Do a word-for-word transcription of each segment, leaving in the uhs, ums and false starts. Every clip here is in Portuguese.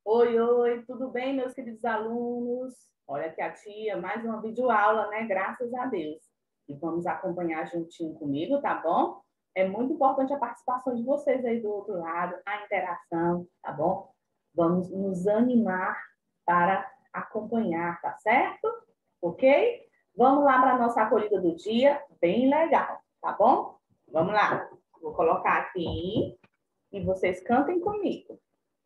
Oi, oi, tudo bem, meus queridos alunos? Olha aqui a tia, mais uma videoaula, né? Graças a Deus. E vamos acompanhar juntinho comigo, tá bom? É muito importante a participação de vocês aí do outro lado, a interação, tá bom? Vamos nos animar para acompanhar, tá certo? Ok? Vamos lá para a nossa acolhida do dia, bem legal, tá bom? Vamos lá. Vou colocar aqui e vocês cantem comigo.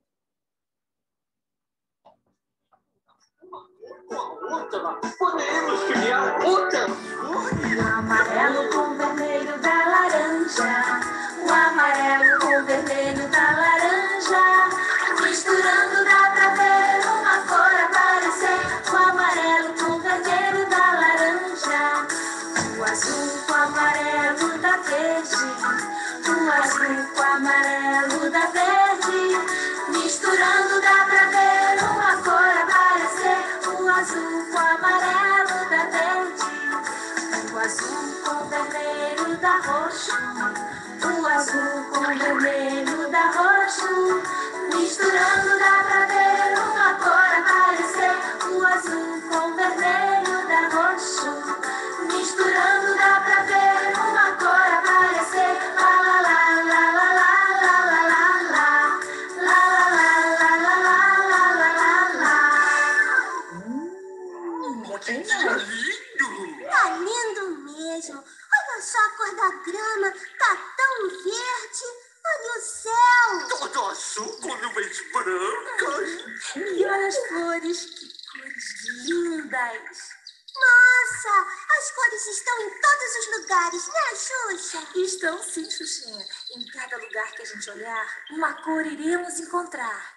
Podemos criar outra. O amarelo com o vermelho da laranja. O amarelo com o vermelho da laranja. Misturando dá pra ver uma cor aparecer. O amarelo com o vermelho da laranja. O azul com o amarelo da verde. O azul com o amarelo da verde. Misturando dá pra ver uma cor aparecer. O azul com o amarelo da verde. O azul com o vermelho da roxo. O azul com o vermelho da roxo. Misturando dá pra ver uma cor aparecer. O azul com o vermelho da roxo. Misturando dá pra ver uma cor aparecer. La la la la la la la la la. La la la la la la la la la. Hum, gostei Que dia mais. lindo! Tá lindo mesmo. Olha só a cor da grama. Tá tão verde. Olha o céu. Todo azul com nuvens brancas. E olha as flores, que cores lindas! Nossa, as cores estão em todos os lugares, né, Xuxa? Estão sim, Xuxinha. Em cada lugar que a gente olhar, uma cor iremos encontrar.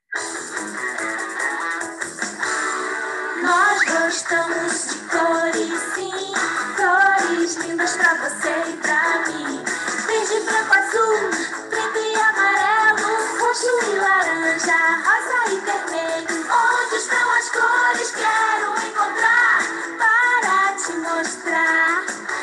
Nós gostamos de cores, sim. Cores lindas pra você e pra mim. Verde, branco, azul, preto e amarelo, roxo e laranja, rosa e vermelho. Onde estão as cores? Quero encontrar para te mostrar.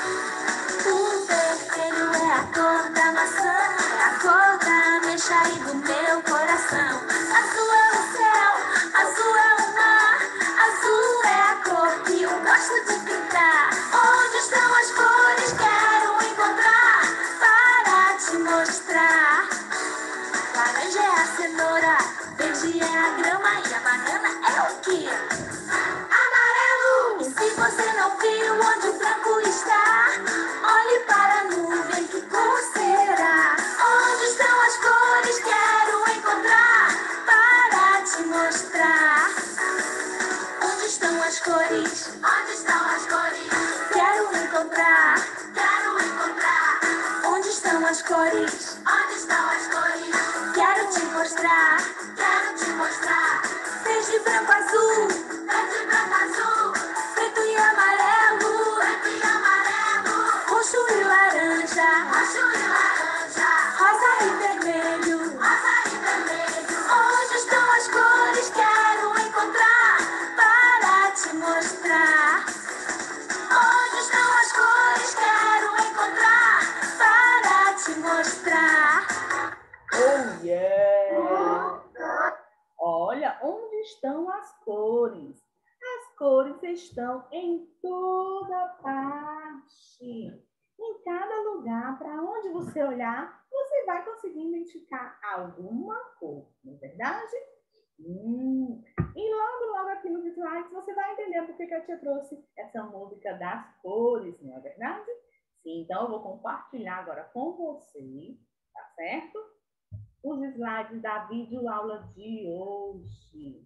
O vermelho é a cor da maçã, é a cor da mecha e do meu coração. Azul é o céu, azul é o mar, azul é a cor que eu gosto de pintar. Onde estão as cores? Quero encontrar para te mostrar. Laranja é a cenoura, verde é a grama e a banana é o quê? Amarelo! E se você não viu onde o branco está, olhe para a nuvem, que cor será? Onde estão as cores? Quero encontrar para te mostrar. Onde estão as cores? Onde estão as cores? Quero encontrar, quero encontrar. Onde estão as cores? Onde estão as cores? Quero te mostrar, quero te mostrar. Verde, branco, azul, verde, branco, azul, preto e amarelo, preto e amarelo, roxo e laranja, roxo e laranja, rosa e vermelho, rosa e vermelho. Onde estão as cores? Quero encontrar para te mostrar. Onde estão as cores? Quero encontrar para te mostrar. Oh, yeah! Olha, onde estão as cores? As cores estão em toda parte. Em cada lugar, para onde você olhar, você vai conseguir identificar alguma cor, não é verdade? Hum. E logo, logo aqui nos slides, você vai entender por que que eu te trouxe essa música das cores, não é verdade? Sim, então eu vou compartilhar agora com você, tá certo? Os slides da videoaula de hoje.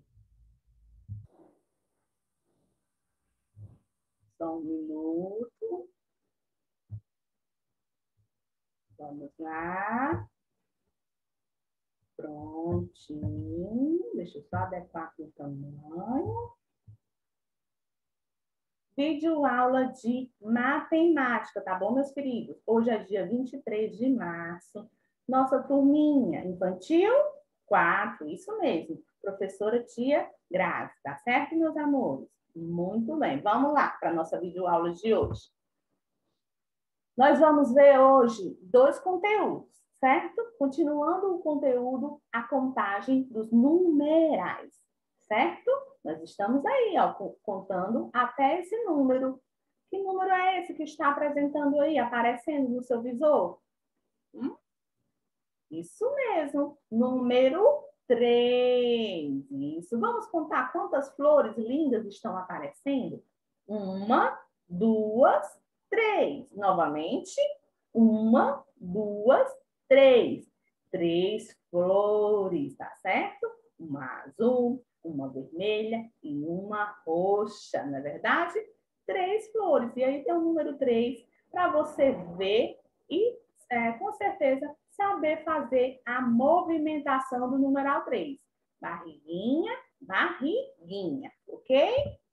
Só um minuto. Vamos lá. Prontinho. Deixa eu só adequar aqui o tamanho. Videoaula de matemática, tá bom, meus queridos? Hoje é dia vinte e três de março. Nossa turminha infantil quatro, isso mesmo. Professora tia Grazi, tá certo, meus amores? Muito bem, vamos lá para a nossa videoaula de hoje. Nós vamos ver hoje dois conteúdos, certo? Continuando o conteúdo, a contagem dos numerais, certo? Nós estamos aí, ó, contando até esse número. Que número é esse que está apresentando aí, aparecendo no seu visor? Hum? Isso mesmo, número três. Isso. Vamos contar quantas flores lindas estão aparecendo? Uma, duas, três. Novamente, uma, duas, três. Três flores, tá certo? Uma azul, uma vermelha e uma roxa, não é verdade? Três flores. E aí tem o número três para você ver e, é, com certeza, saber fazer a movimentação do numeral três. Barriguinha, barriguinha, ok?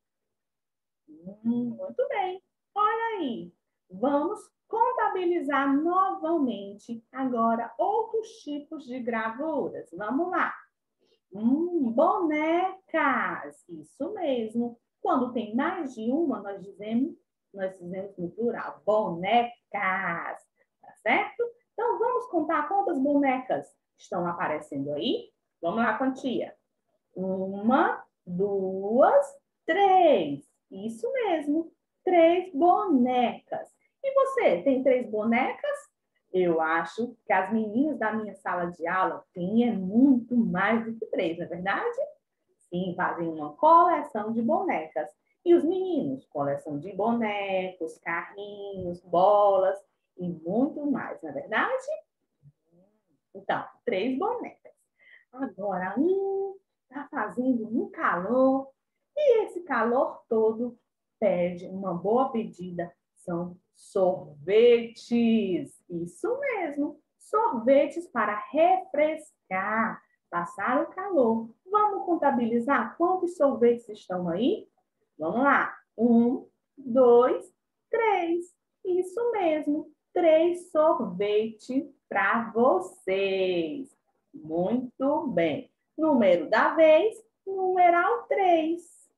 Hum, muito bem. Olha aí. Vamos contabilizar novamente agora outros tipos de gravuras. Vamos lá. Hum, bonecas. Isso mesmo. Quando tem mais de uma, nós dizemos, nós dizemos no plural, bonecas. Tá certo? Então, vamos contar quantas bonecas estão aparecendo aí? Vamos lá, quantia. Uma, duas, três. Isso mesmo, três bonecas. E você, tem três bonecas? Eu acho que as meninas da minha sala de aula têm é muito mais do que três, não é verdade? Sim, fazem uma coleção de bonecas. E os meninos? Coleção de bonecos, carrinhos, bolas e muito mais, não é verdade? Então, três bonecas. Agora, um está fazendo um calor e esse calor todo pede uma boa pedida. São sorvetes. Isso mesmo, sorvetes para refrescar, passar o calor. Vamos contabilizar quantos sorvetes estão aí? Vamos lá. Um, dois, três. Isso mesmo, três sorvetes para vocês. Muito bem. Número da vez, numeral três.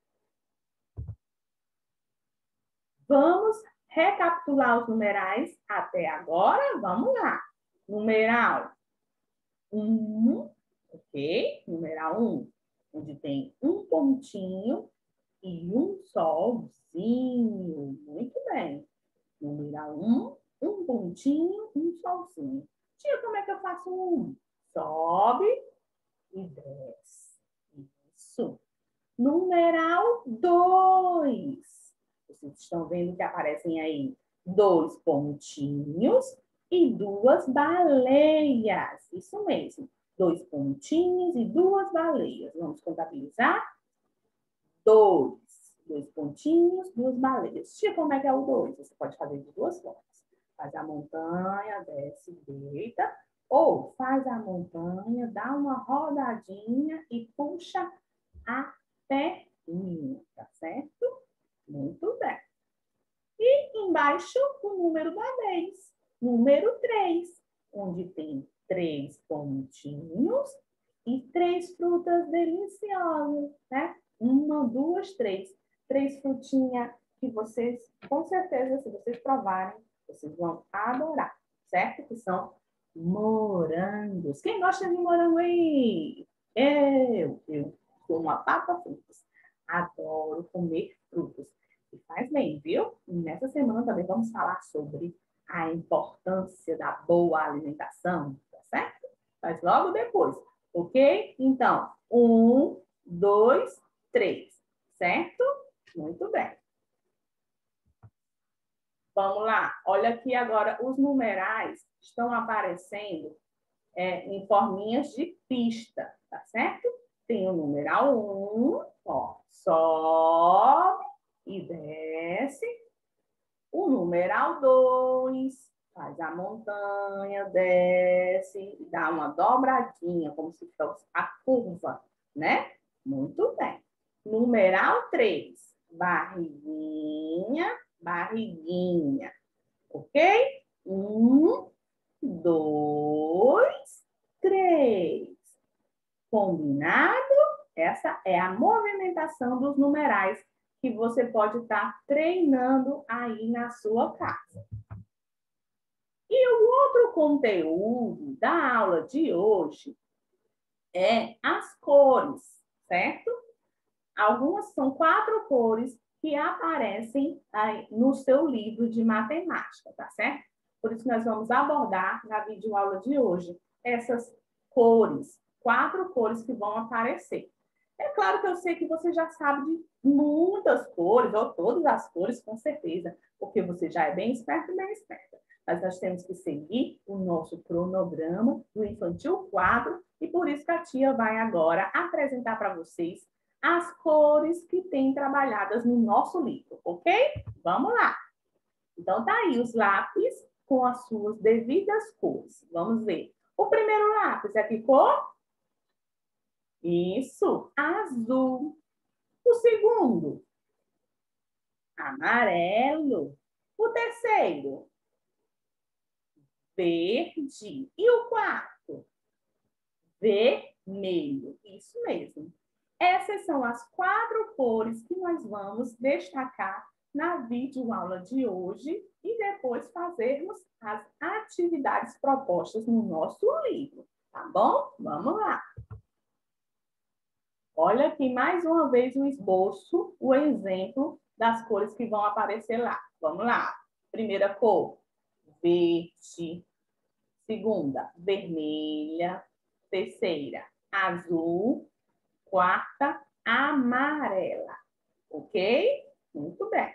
Vamos recapitular os numerais até agora? Vamos lá. Numeral um, ok? Numeral um, onde tem um pontinho e um solzinho. Muito bem. Numeral um, um pontinho, um solzinho. Tia, como é que eu faço um? Sobe e desce. Isso. Numeral dois. Vocês estão vendo que aparecem aí dois pontinhos e duas baleias. Isso mesmo. Dois pontinhos e duas baleias. Vamos contabilizar? Dois. Dois pontinhos, duas baleias. Tia, como é que é o dois? Você pode fazer de duas formas. Faz a montanha, desce, deita. Ou faz a montanha, dá uma rodadinha e puxa a perninha, tá certo? Muito bem. E embaixo o número da vez, número três, onde tem três pontinhos e três frutas deliciosas, né? Uma, duas, três. Três frutinhas que vocês, com certeza, se vocês provarem, vocês vão adorar, certo? Que são morangos. Quem gosta de morango aí? Eu, eu sou uma papa frutas. Adoro comer frutas. E faz bem, viu? E nessa semana também vamos falar sobre a importância da boa alimentação, tá certo? Mas logo depois, ok? Então, um, dois, três, certo? Muito bem. Vamos lá. Olha aqui agora, os numerais estão aparecendo é, em forminhas de pista, tá certo? Tem o numeral um, ó, sobe e desce. O numeral dois, faz a montanha, desce, dá uma dobradinha, como se fosse a curva, né? Muito bem. Numeral três, barriguinha, barriguinha, ok? Um, dois, três. Combinado? Essa é a movimentação dos numerais que você pode estar treinando aí na sua casa. E o outro conteúdo da aula de hoje é as cores, certo? Algumas são quatro cores que aparecem aí no seu livro de matemática, tá certo? Por isso nós vamos abordar na videoaula de hoje essas cores, quatro cores que vão aparecer. É claro que eu sei que você já sabe de muitas cores, ou todas as cores, com certeza, porque você já é bem esperto e bem esperta. Mas nós temos que seguir o nosso cronograma do Infantil quatro, e por isso que a tia vai agora apresentar para vocês as cores que tem trabalhadas no nosso livro, ok? Vamos lá. Então, tá aí os lápis com as suas devidas cores. Vamos ver. O primeiro lápis é que cor? Isso, azul. O segundo, amarelo. O terceiro, verde. E o quarto, vermelho. Isso mesmo. Essas são as quatro cores que nós vamos destacar na videoaula de hoje e depois fazermos as atividades propostas no nosso livro, tá bom? Vamos lá. Olha aqui mais uma vez o esboço, o exemplo das cores que vão aparecer lá. Vamos lá. Primeira cor, verde. Segunda, vermelha. Terceira, azul. Quarta, amarela. Ok? Muito bem.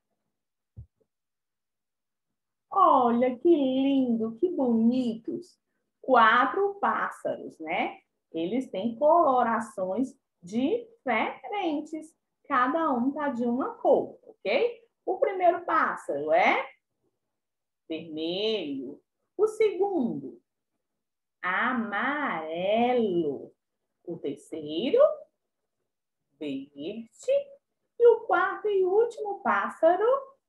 Olha que lindo, que bonitos. Quatro pássaros, né? Eles têm colorações diferentes. Cada um tá de uma cor, ok? O primeiro pássaro é vermelho. O segundo, amarelo. O terceiro, verde. E o quarto e último pássaro,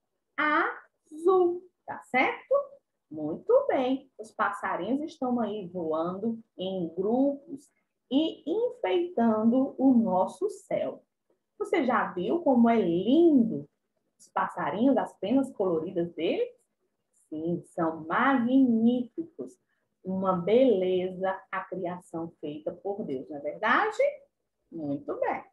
azul. Tá certo? Muito bem. Os passarinhos estão aí voando em grupos e enfeitando o nosso céu. Você já viu como é lindo os passarinhos, as penas coloridas deles? Sim, são magníficos. Uma beleza a criação feita por Deus, não é verdade? Muito bem.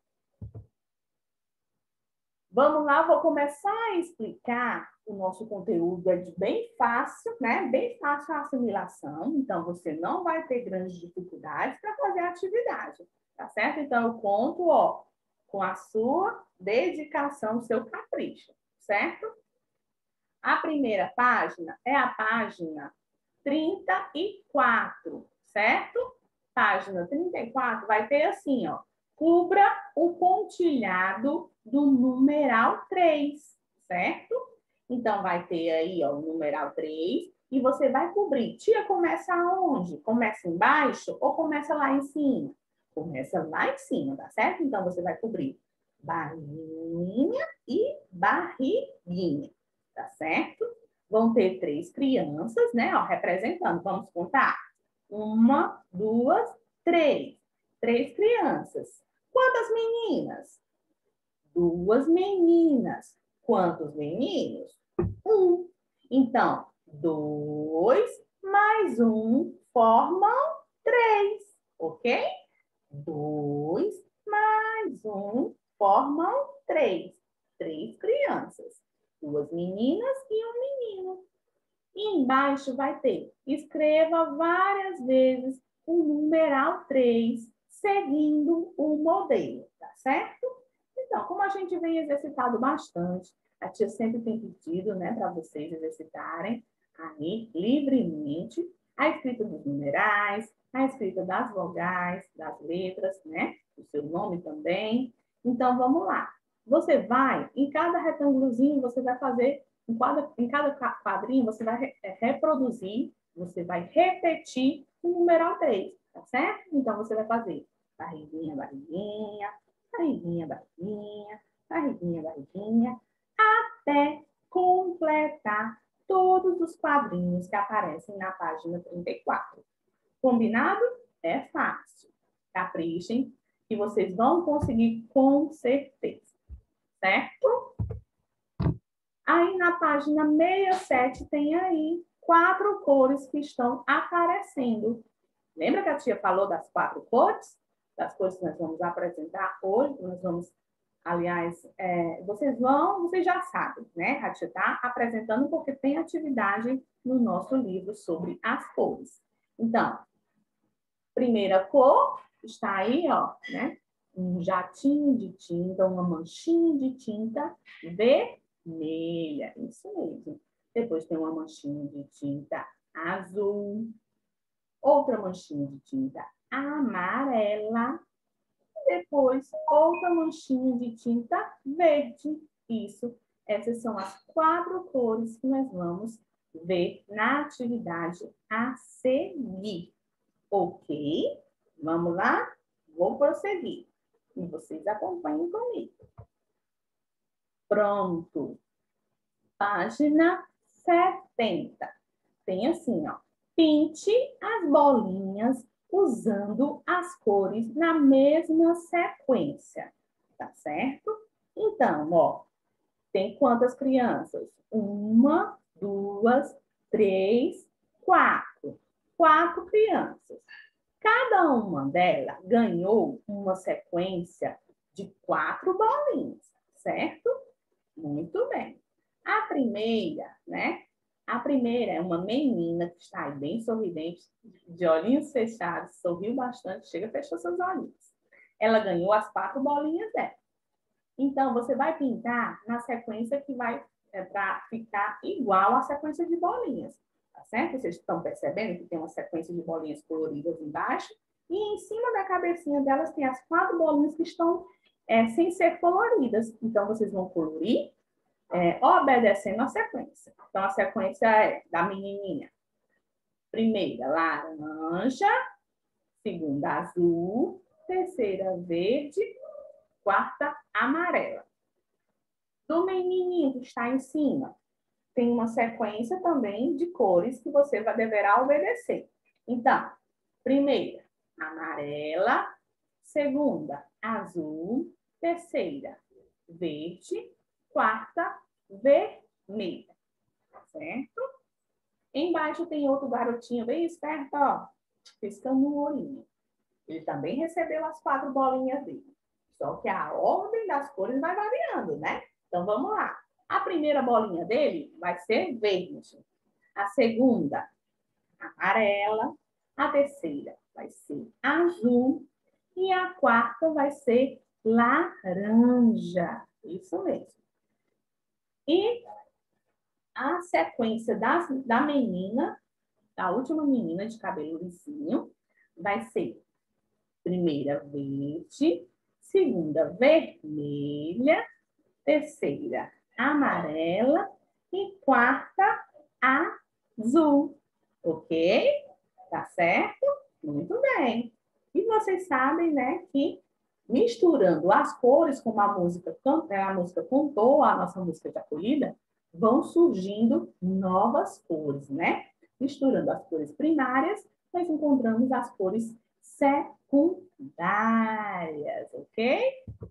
Vamos lá, vou começar a explicar o nosso conteúdo. É de bem fácil, né? Bem fácil a assimilação. Então, você não vai ter grandes dificuldades para fazer a atividade, tá certo? Então, eu conto, ó, com a sua dedicação, o seu capricho, certo? A primeira página é a página trinta e quatro, certo? Página trinta e quatro vai ter assim, ó. Cubra o pontilhado do numeral três, certo? Então, vai ter aí, ó, o numeral três e você vai cobrir. Tia, começa aonde? Começa embaixo ou começa lá em cima? Começa lá em cima, tá certo? Então, você vai cobrir barrinha e barriguinha, tá certo? Vão ter três crianças, né, ó, representando. Vamos contar? Uma, duas, três. Três crianças. Quantas meninas? Duas meninas. Quantos meninos? Um. Então, dois mais um formam três, ok? Dois mais um formam três. Três crianças. Duas meninas e um menino. E embaixo vai ter, escreva várias vezes o numeral três, seguindo o modelo, tá certo? Então, como a gente vem exercitado bastante, a tia sempre tem pedido, né, para vocês exercitarem aí livremente a escrita dos numerais, a escrita das vogais, das letras, né, o seu nome também. Então, vamos lá. Você vai, em cada retângulozinho, você vai fazer, em cada, em cada quadrinho, você vai reproduzir, você vai repetir o numeral três, tá certo? Então, você vai fazer barriguinha, barriguinha, barriguinha, barriguinha, barriguinha, barriguinha, até completar todos os quadrinhos que aparecem na página trinta e quatro. Combinado? É fácil. Caprichem, que vocês vão conseguir com certeza. Certo? Aí na página sessenta e sete tem aí quatro cores que estão aparecendo. Lembra que a tia falou das quatro cores? Das cores que nós vamos apresentar hoje, nós vamos, aliás, é, vocês vão, vocês já sabem, né? A tia está apresentando porque tem atividade no nosso livro sobre as cores. Então, primeira cor está aí, ó, né? Um jatinho de tinta, uma manchinha de tinta vermelha. Isso mesmo. Depois tem uma manchinha de tinta azul. Outra manchinha de tinta amarela. Depois, outra manchinha de tinta verde. Isso. Essas são as quatro cores que nós vamos ver na atividade a seguir. Ok? Vamos lá? Vou prosseguir. E vocês acompanhem comigo. Pronto. Página setenta. Tem assim, ó. Pinte as bolinhas usando as cores na mesma sequência. Tá certo? Então, ó. Tem quantas crianças? Uma, duas, três, quatro. Quatro crianças. Cada uma delas ganhou uma sequência de quatro bolinhas, certo? Muito bem. A primeira, né? A primeira é uma menina que está aí bem sorridente, de olhinhos fechados, sorriu bastante, chega e fechou seus olhinhos. Ela ganhou as quatro bolinhas dela. Então, você vai pintar na sequência que vai é, para ficar igual à sequência de bolinhas. Tá certo? Vocês estão percebendo que tem uma sequência de bolinhas coloridas embaixo e em cima da cabecinha delas tem as quatro bolinhas que estão é, sem ser coloridas. Então, vocês vão colorir é, obedecendo a sequência. Então, a sequência é da menininha. Primeira, laranja. Segunda, azul. Terceira, verde. Quarta, amarela. Do menininho que está em cima, tem uma sequência também de cores que você vai deverá obedecer. Então, primeira, amarela. Segunda, azul. Terceira, verde. Quarta, vermelha. Certo? Embaixo tem outro garotinho bem esperto, ó, piscando um olhinho. Ele também recebeu as quatro bolinhas dele. Só que a ordem das cores vai variando, né? Então, vamos lá. A primeira bolinha dele vai ser verde. A segunda, amarela. A terceira vai ser azul. E a quarta vai ser laranja. Isso mesmo. E a sequência da, da menina, da última menina de cabelo lisinho, vai ser primeira verde, segunda vermelha, terceira amarela e quarta azul. Ok? Tá certo? Muito bem. E vocês sabem, né, que misturando as cores, como a música, a música contou, a nossa música de acolhida, vão surgindo novas cores, né? Misturando as cores primárias, nós encontramos as cores secundárias, ok?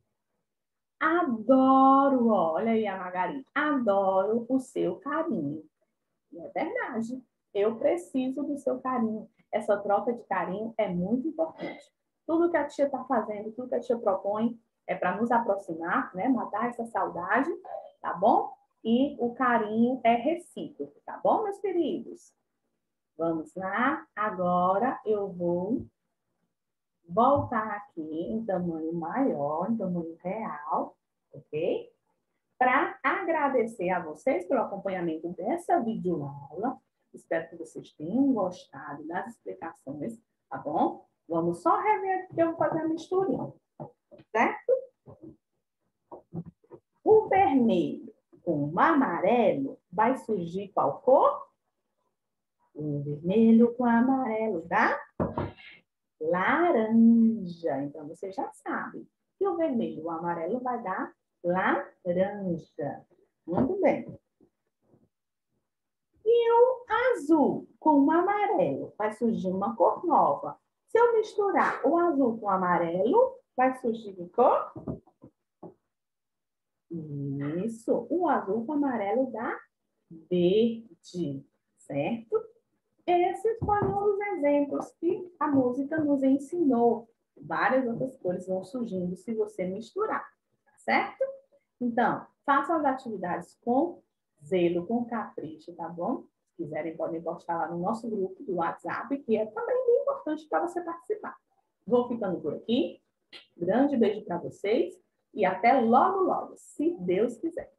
Adoro, olha aí a Margarida, adoro o seu carinho. E é verdade, eu preciso do seu carinho. Essa troca de carinho é muito importante. Tudo que a tia está fazendo, tudo que a tia propõe é para nos aproximar, né? Matar essa saudade, tá bom? E o carinho é recíproco, tá bom, meus queridos? Vamos lá, agora eu vou voltar aqui em tamanho maior, em tamanho real, ok? Para agradecer a vocês pelo acompanhamento dessa videoaula. Espero que vocês tenham gostado das explicações, tá bom? Vamos só rever aqui que eu vou fazer a misturinha, certo? O vermelho com o amarelo vai surgir qual cor? O vermelho com o amarelo dá laranja. Então, você já sabe que o vermelho e o amarelo vai dar laranja. Muito bem. E o azul com o amarelo vai surgir uma cor nova. Se eu misturar o azul com o amarelo, vai surgir que cor? Isso. O azul com o amarelo dá verde. certo? Esses foram os exemplos que a música nos ensinou. Várias outras cores vão surgindo se você misturar, tá certo? Então, façam as atividades com zelo, com capricho, tá bom? Se quiserem, podem postar lá no nosso grupo do WhatsApp, que é também bem importante para você participar. Vou ficando por aqui. Grande beijo para vocês e até logo, logo, se Deus quiser.